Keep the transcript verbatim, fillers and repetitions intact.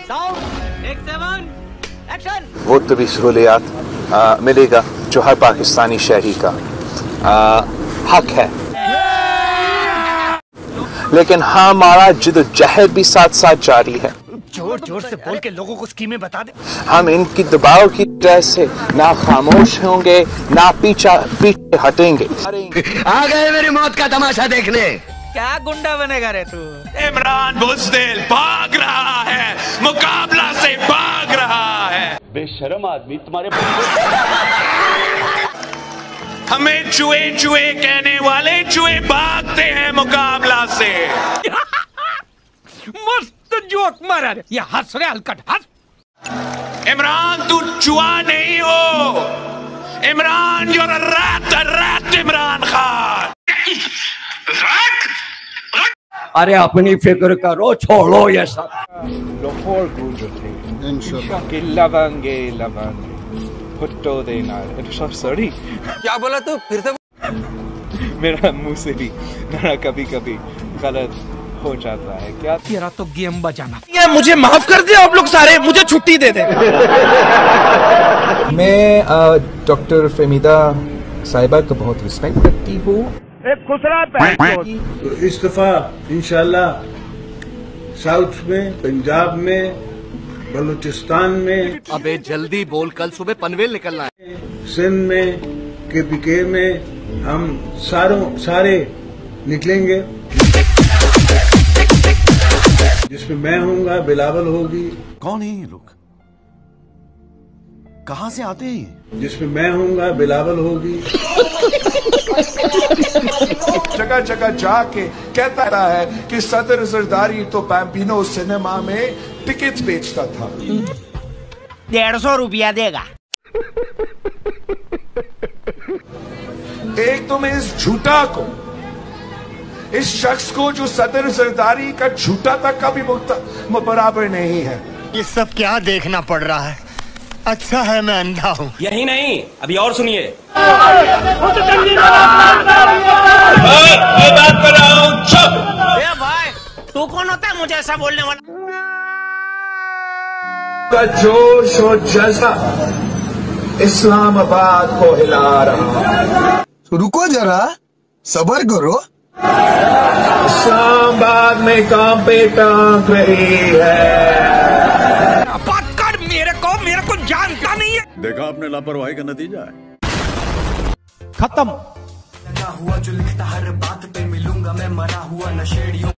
वो तभी सहूलियात मिलेगा जो हर पाकिस्तानी शहरी का आ, हक है, लेकिन हमारा जिद्दोजहद भी साथ साथ जारी है। जोर जोर से बोल के लोगों को स्कीमें बता दे। हम इनकी दबाव की वजह से ना खामोश होंगे ना पीछा पीछे हटेंगे। आ गए मेरी मौत का तमाशा देखने। क्या गुंडा बनेगा रे तू? इमरान बुज़दिल भाग रहा है, मुकाबला से भाग रहा है। बेशरम आदमी तुम्हारे हमें चूहे चूहे कहने वाले चूहे भागते हैं मुकाबला से। मस्त जोक मारा रे, ये हंस रहे हलकट हंस। इमरान तू चूहा नहीं हो, Imran you're a rat, a rat Imran Khan. अरे अपनी फिक्र करो, छोड़ो ये सब। लाहौर गूंज उठे इंशाल्लाह के लवांगे लवांगे भुट्टो देना। सॉरी क्या बोला तू? फिर से मेरा मुंह से भी मेरा कभी कभी गलत हो जाता है। क्या तेरा तो गेम बजाना। ये मुझे माफ कर दे आप लोग सारे, मुझे छुट्टी दे दे। मैं डॉक्टर फहमीदा साहिबा का बहुत रिस्पेक्ट करती हूँ। तो इस दफा इंशाल्लाह साउथ में, पंजाब में, बलूचिस्तान में, अबे जल्दी बोल, कल सुबह पनवेल निकलना है। सिंध में, के पी के में हम सारों सारे निकलेंगे, जिसमें मैं हूँगा, बिलावल होगी। कौन है ये लोग, कहाँ से आते हैं? जिसमें मैं हूँगा, बिलावल होगी। जगह जगह जाके कहता रहा है कि सदर जरदारी तो बैम्बिनो सिनेमा में टिकट्स बेचता था। डेढ़ सौ रुपया देगा। एक तुम इस झूठा को, इस शख्स को जो सदर जरदारी का झूठा तक का भी बराबर नहीं है। ये सब क्या देखना पड़ रहा है? अच्छा है मैं अंधा हूँ। यही नहीं, अभी और सुनिए। बात कर रहा हूँ, चुप। ए भाई, तू कौन होता है मुझे ऐसा बोलने वाला? का जोश और जज्बा इस्लामाबाद को हिला रहा है। रुको जरा, सब्र करो। इस्लामाबाद में कांपे टांक रही है। बात कर, मेरे को मेरे को जानता नहीं है। देखा आपने लापरवाही का नतीजा है। खत्म। हुआ जो लिखता हर बात पे मिलूंगा मैं, मरा हुआ नशेड़ियों